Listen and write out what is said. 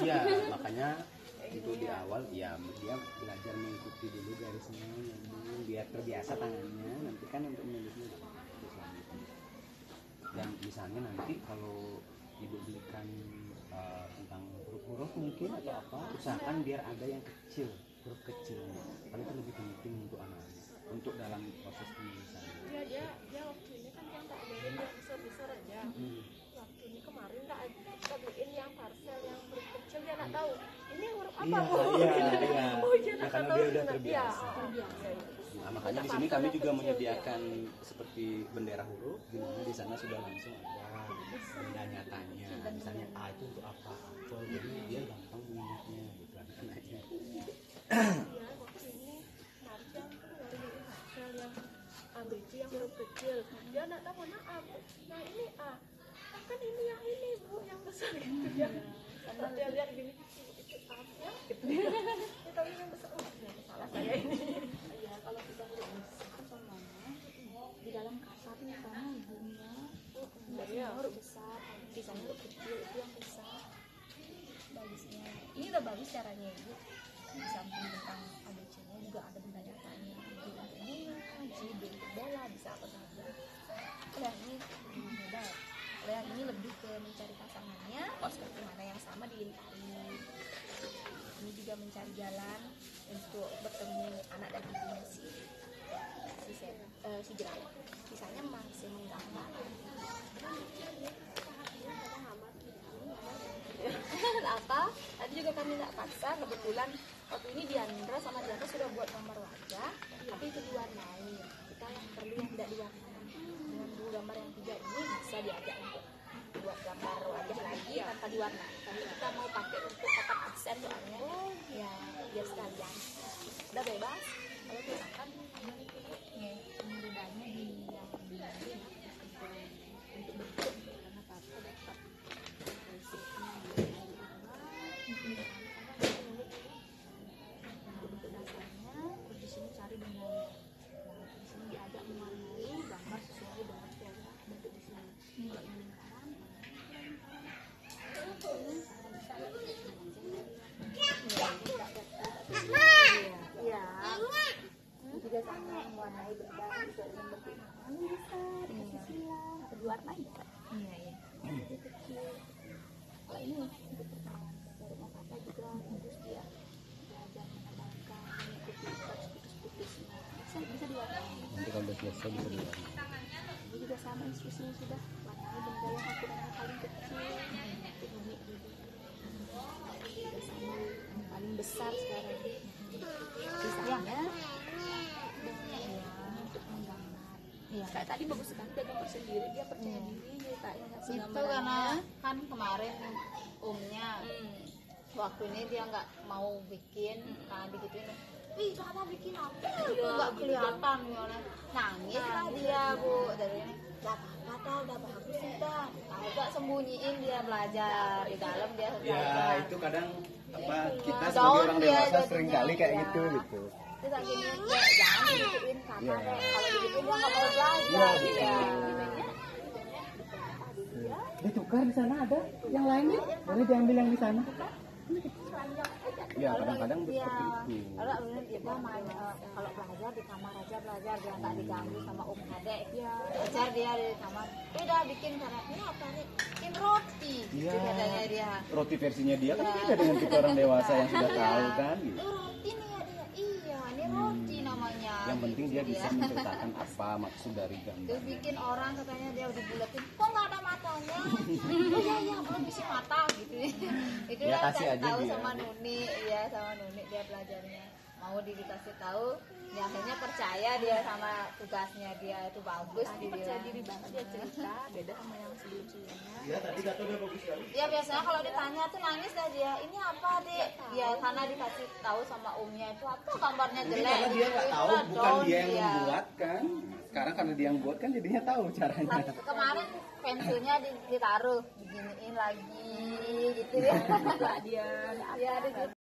Iya, makanya itu di awal ya dia belajar mengikuti dulu garisnya nyambung biar terbiasa tangannya, nanti kan untuk menulisnya dan misalnya nanti kalau ibu belikan tentang huruf-huruf mungkin atau apa, usahakan biar ada yang kecil, huruf kecilnya karena itu lebih penting untuk anak-anak untuk dalam proses penulisan. Dia waktu ini kan dia nggak ajarin yang besar-besar aja. Waktu ini kemarin kita beliin yang parcel yang huruf kecil, dia nggak tahu ini huruf apa. Iya. Oh, dia Nah, nggak karena tahu. dia udah terbiasa. Nah, makanya di sini kami juga Kecil, menyediakan seperti bendera huruf, di mana di sana sudah langsung ada benda nyatanya. Misalnya A itu untuk apa? Apel, jadi dia gampang mengingatnya gitu anak-anaknya. Ya, waktu ini Marsha ngeluarin parcel yang ABC yang huruf kecil. Dia nggak tahu mana A. Nah ini A. Ah, kan ini Bu, yang besar gitu ya. Karena dia lihat gini, itu A ya gitu. Dia tahu yang besar. Oh, ternyata salah saya ini. Ya, kalau kita huruf besar umpamanya di dalam kata misalnya bunga huruf besar, misalnya huruf kecil itu yang besar. Bagusnya ini udah bagus caranya ibu. Di samping tentang ABC-nya juga ada benda nyatanya. J untuk bunga, J untuk bola, bisa apa saja. Kalau ini beda. Kalau yang ini lebih ke mencari pasangannya, kok seperti mana yang sama diiring. Ini juga mencari jalan untuk bertemu anak dan ibunya si jerawat. Sisanya masih menggambar. Apa? Tadi juga kami nggak paksa, kebetulan waktu ini Diandra sama Diandra sudah buat gambar wajah, tapi itu diwarnai. Kita yang perlu yang tidak diwarnai. Dengan dua gambar yang tiga ini bisa diajak untuk buat gambar wajah lagi tanpa diwarnai. Tapi kita mau pakai untuk papan aksen soalnya, ya biar sekalian. Udah bebas. Kalau misalkan bedanya di yang untuk bentuk karena papa dapat resepnya bentuk dasarnya, terus di sini cari benangnya. Nah, di sini diajak mewarnai gambar sesuai dengan pola bentuk di sini. Kalau ini lingkaran, iya. Juga sama mewarnai benang sesuai dengan bentuk ini bisa dikasih silang atau diwarnai. Iya. Ini kecil. Kalau ini untuk perkenalan dari apa juga terus dia belajar menambahkan mengikuti putus-putusnya. Bisa diwarnai. Nanti kalau udah selesai bisa diwarnai. Ini juga sama instruksinya sudah warnai benda yang ukurannya paling kecil. Ini juga sama yang paling besar sekarang. Sisanya untuk menggambar. Iya. Kayak tadi bagus sekali dia gambar sendiri, dia percaya diri kayaknya ngasih itu gambarannya. karena kan kemarin umnya waktu ini dia nggak mau bikin, nah digituin, ih kamu bikin apa? Itu nggak kelihatan, nangis lah dia bu dari ini. Gak apa-apa, udah bagus sudah. Agak sembunyiin dia belajar di dalam dia belajar. Ya itu kadang apa kita Down sebagai orang dia dewasa jadinya, sering kali kayak ya. gitu. Terus akhirnya dia jangan digituin kata Iya. deh. Kalau digituin dia nggak mau belajar. Iya, Iya. Ditukar di sana ada yang lainnya, boleh diambil yang di sana. Ya kadang-kadang Iya. seperti itu. Kalau kita main kalau belajar di kamar aja belajar, dia nggak diganggu sama om adek. Ya, Belajar dia di kamar. Udah bikin karena ini apa nih? Bikin roti. Iya. Katanya dia. Roti versinya dia kan beda dengan kita orang dewasa yang sudah tahu kan. Gitu. Roti nih ya dia. Iya, ini roti namanya. Yang penting dia Gitu bisa menceritakan apa maksud dari gambar. Terus bikin orang katanya dia udah bulatin, kok nggak ada matanya? Oh iya belum bisa mata gitu. Itu Ya, lah kasih saya aja tahu dia. sama Nuni, ya sama Nuni dia belajarnya. Mau dikasih tahu, ya akhirnya percaya dia sama tugasnya dia itu bagus. tadi dibilang. percaya diri banget dia cerita, beda sama yang sebelum-sebelumnya. Ya tadi kata udah bagus sekali. Ya biasanya kalau ditanya tuh nangis dah dia. Ini apa dik? Ya karena dikasih tahu sama omnya itu apa gambarnya Mungkin jelek. karena dia nggak tahu, Itulah bukan down dia yang dia. membuat kan. Sekarang karena dia yang buat kan jadinya tahu caranya. Kemarin pensilnya ditaruh diginiin lagi gitu ya. Dia Ya,